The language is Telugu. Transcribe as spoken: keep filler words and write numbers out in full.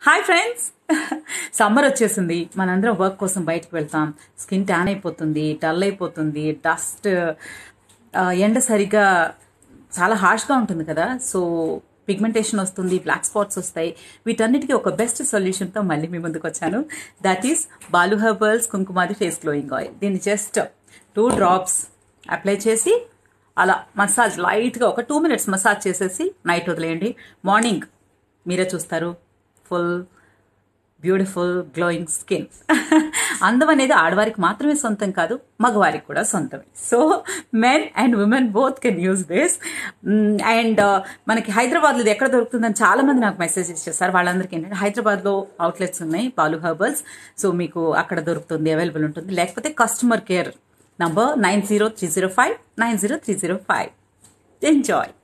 హాయ్ ఫ్రెండ్స్, సమ్మర్ వచ్చేసింది. మనందరం వర్క్ కోసం బయటకు వెళ్తాం. స్కిన్ ట్యాన్ అయిపోతుంది, డల్ అయిపోతుంది, డస్ట్, ఎండ సరిగ్గా చాలా హార్ష్గా ఉంటుంది కదా. సో పిగ్మెంటేషన్ వస్తుంది, బ్లాక్ స్పాట్స్ వస్తాయి. వీటన్నిటికీ ఒక బెస్ట్ సొల్యూషన్తో మళ్ళీ మీ ముందుకు వచ్చాను. That is Balu herbals Kumkumadi face glowing oil. దీన్ని జస్ట్ టూ డ్రాప్స్ అప్లై చేసి అలా మసాజ్ లైట్గా ఒక టూ మినిట్స్ మసాజ్ చేసేసి నైట్ వదిలేయండి. మార్నింగ్ మీరే చూస్తారు ఫుల్ బ్యూటిఫుల్ గ్లోయింగ్ స్కిన్. అందం అనేది ఆడవారికి మాత్రమే సొంతం కాదు, మగవారికి కూడా సొంతమే. So men and women both can use this. And మనకి హైదరాబాద్లో ఇది ఎక్కడ దొరుకుతుందని చాలా మంది నాకు మెసేజ్ ఇచ్చేస్తారు. వాళ్ళందరికీ ఏంటంటే హైదరాబాద్లో అవుట్లెట్స్ ఉన్నాయి బాలు హెర్బల్స్. సో మీకు అక్కడ దొరుకుతుంది, అవైలబుల్ ఉంటుంది. లేకపోతే customer care number nine zero three zero five nine zero three zero five. Enjoy.